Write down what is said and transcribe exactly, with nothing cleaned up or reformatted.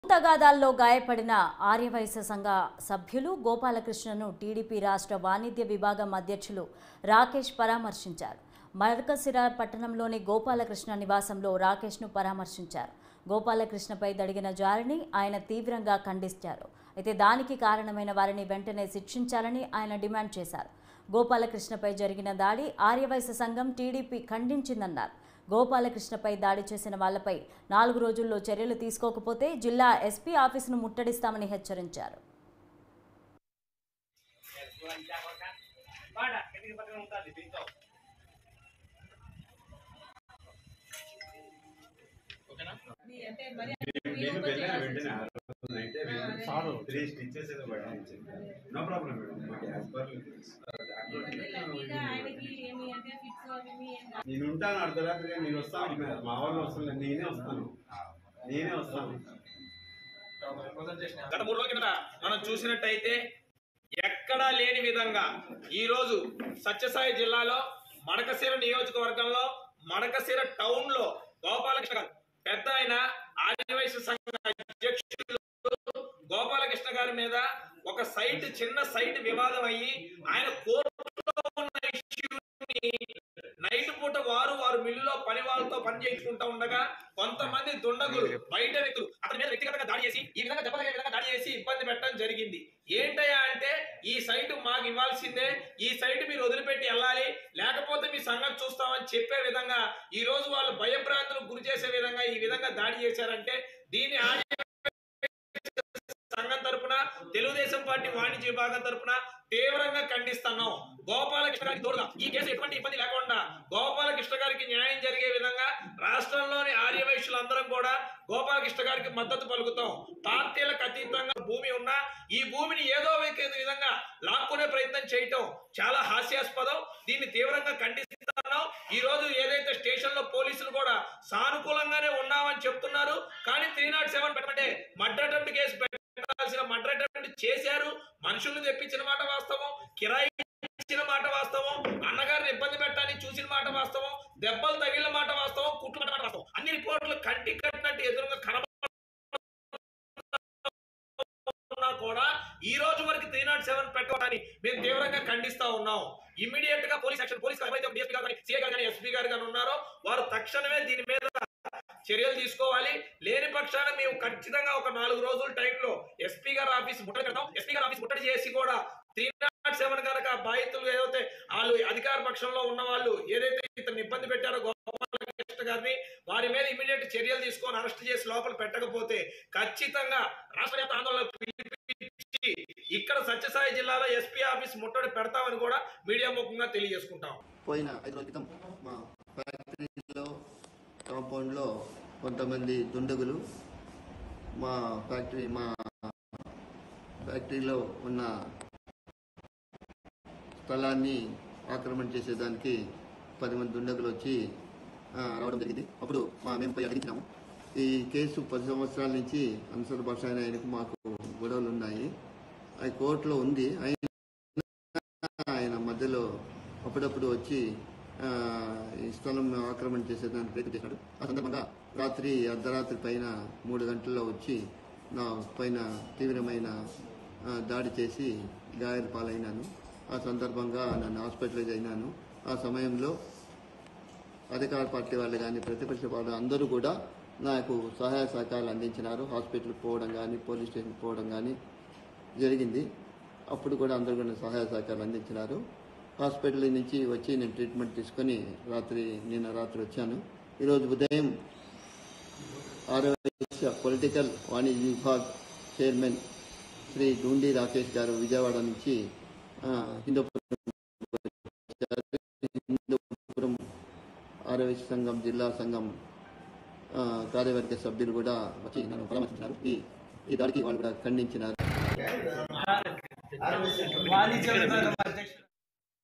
తగాదాల్లో గాయపడిన ఆర్యవైశ్య సంఘ సభ్యులు గోపాలకృష్ణను టీడీపీ రాష్ట్ర వాణిజ్య విభాగం అధ్యక్షులు రాకేష్ పరామర్శించారు. మడకశిర పట్టణంలోని గోపాలకృష్ణ నివాసంలో రాకేష్ను పరామర్శించారు. గోపాలకృష్ణపై జరిగిన జారిని ఆయన తీవ్రంగా ఖండించారు. అయితే దానికి కారణమైన వారిని వెంటనే శిక్షించాలని ఆయన డిమాండ్ చేశారు. గోపాలకృష్ణపై జరిగిన దాడి ఆర్యవైశ్య సంఘం టీడీపీ ఖండించిందన్నారు. గోపాలకృష్ణపై దాడి చేసిన వాళ్లపై నాలుగు రోజుల్లో చర్యలు తీసుకోకపోతే జిల్లా ఎస్పీ ఆఫీసును ముట్టడిస్తామని హెచ్చరించారు. నేను ఉంటాను అర్ధరాత్రిగా నేను వస్తాను మా వాళ్ళు వస్తాను నేనే వస్తాను నేనే వస్తాను గత మూడు రోజుల కిందట మనం చూసినట్టయితే ఎక్కడా లేని విధంగా ఈ రోజు సత్యసాయి జిల్లాలో మడకశిర నియోజకవర్గంలో మడకశిర టౌన్ లో గోపాలకృష్ణ గారు పెద్ద ఆయన ఆదివాసీ సంఘ అధ్యక్షులు గోపాలకృష్ణ గారి మీద ఒక సైట్ చిన్న సైట్ వివాదం అయ్యి ఆయన కోర్టులో ఉన్న ఇష్యూని నైట్ పూట వారు వారు మిల్లులో పని వాళ్ళతో పని చేయించుకుంటా ఉండగా కొంతమంది దుండగులు బయట వ్యక్తులు అతని మీద వ్యక్తిగతంగా దాడి చేసి ఈ విధంగా దెబ్బతగిన విధంగా దాడి చేసి ఇబ్బంది పెట్టడం జరిగింది. ఏంటయ్యా అంటే ఈ సైట్ మాకు ఇవ్వాల్సిందే, ఈ సైట్ మీరు వదిలిపెట్టి వెళ్ళాలి, లేకపోతే మీ సంగతి చూస్తామని చెప్పే విధంగా ఈ రోజు వాళ్ళు భయభ్రాంతులకు గురి చేసే విధంగా ఈ విధంగా దాడి చేశారంటే దీన్ని సంఘం తరపున తెలుగుదేశం పార్టీ వాణిజ్య విభాగం తరపున తీవ్రంగా ఖండిస్తున్నాం. గోపాలకృష్ణ గారికి తోడుగా ఈ కేసు ఎటువంటి ఇబ్బంది లేకుండా గోపాలకృష్ణ గారికి న్యాయం జరిగే విధంగా రాష్ట్రంలోని ఆర్యవైశ్యులందరం కూడా గోపాలకృష్ణ గారికి మద్దతు పలుకుతాం. పార్టీలకు అతీతంగా భూమి ఉన్నా ఈ భూమిని ఏదో విధంగా లాక్కునే ప్రయత్నం చేయటం చాలా హాస్యాస్పదం. దీన్ని తీవ్రంగా ఖండిస్తున్నాం. ఈ రోజు ఏదైతే స్టేషన్ లో పోలీసులు కూడా సానుకూలంగానే ఉన్నామని చెప్తున్నారు, కానీ త్రీ నాట్ సెవెన్ పెట్టమంటే మర్డర్ అటెంప్ట్ కేసు పెట్టాల్సిన మర్డర్ అటెంప్ట్ చేశారు. మనుషులను తెప్పించిన మాట వాస్తవం, కిరాయి ఇచ్చిన మాట వాస్తవం, అన్నగారిని ఇబ్బంది పెట్టాలని చూసిన మాట వాస్తవం, దెబ్బలు తగిలిన మాట వాస్తవం, కుట్ల మాట వాస్తవం. అన్ని రిపోర్టులు కంటి కట్టినట్టు ఎదురుగా కనబడుతున్నా కూడా ఈ రోజు వరకు త్రీ నాట్ సెవెన్ పెట్టాలని మేము తీవ్రంగా ఖండిస్తా ఉన్నాం. ఇమీడియట్ గా పోలీస్ యాక్షన్ పోలీస్ డిఎస్పీ గారు కానీ సిఐ గారు కానీ ఎస్పీ గారు కానీ ఉన్నారో వారు తక్షణమే దీని మీద చర్యలు తీసుకోవాలి. లేని పక్షాన మేము ఖచ్చితంగా ఒక నాలుగు రోజుల టైంలో ఎస్పీ గారి ఆఫీస్ ముట్టడి పెడతాం. ఎస్పీ గారి ఆఫీస్ ముట్టడి చేసి కూడా త్రీ నాట్ సెవెన్ కనుక బాధితులు ఏదైతే వాళ్ళు అధికార పక్షంలో ఉన్న వాళ్ళు ఏదైతే ఇతన్ని ఇబ్బంది పెట్టారో గోపాలకృష్ణ గారిని వారి మీద ఇమీడియట్ చర్యలు తీసుకొని అరెస్ట్ చేసి లోపల పెట్టకపోతే ఖచ్చితంగా రాష్ట్ర వ్యాప్త ఆందోళన పిలిపించి ఇక్కడ సత్యసాయి జిల్లాలో ఎస్పీ ఆఫీస్ ముట్టడి పెడతామని కూడా మీడియా ముఖంగా తెలియజేసుకుంటాం. పోయిన ఐదు రోజుల క్రితం మా ఫ్యాక్టరీలో కాంపౌండ్లో కొంతమంది దుండగులు మా ఫ్యాక్టరీ మా ఫ్యాక్టరీలో ఉన్న స్థలాన్ని ఆక్రమణ చేసేదానికి పది మంది దుండగులు వచ్చి రావడం జరిగింది. అప్పుడు మా మేము పోయి అడిగినాము. ఈ కేసు పది సంవత్సరాల నుంచి అన్సర్ భాష ఆయనకు మాకు గొడవలు ఉన్నాయి, అది కోర్టులో ఉంది. ఆయన ఆయన మధ్యలో అప్పుడప్పుడు వచ్చి ఈ స్థలం ఆక్రమణ చేసేదానికి ప్రయత్నం చేశాడు. ఆ సందర్భంగా రాత్రి అర్ధరాత్రి పైన మూడు గంటల్లో వచ్చి నా పైన తీవ్రమైన దాడి చేసి గాయాల పాలైనాను. ఆ సందర్భంగా నన్ను హాస్పిటలైజ్ అయినాను. ఆ సమయంలో అధికార పార్టీ వాళ్ళు కానీ ప్రతిపక్ష వాళ్ళు అందరూ కూడా నాకు సహాయ సహకారాలు అందించినారు. హాస్పిటల్కి పోవడం కానీ పోలీస్ స్టేషన్కి పోవడం కానీ జరిగింది. అప్పుడు కూడా అందరూ కూడా సహాయ సహకారాలు అందించినారు. హాస్పిటల్ నుంచి వచ్చి నేను ట్రీట్మెంట్ తీసుకొని రాత్రి నిన్న రాత్రి వచ్చాను. ఈరోజు ఉదయం ఆర్యవైశ్య పొలిటికల్ వాణిజ్య విభాగ్ చైర్మన్ శ్రీ డూండి రాకేష్ గారు విజయవాడ నుంచి హిందూపురం హిందూపురం ఆర్యవైశ్య సంఘం జిల్లా సంఘం కార్యవర్గ సభ్యులు కూడా వచ్చి నన్ను పరామర్శించారు. ఈ ఈ దాడికి వాళ్ళు కూడా ఖండించినారు.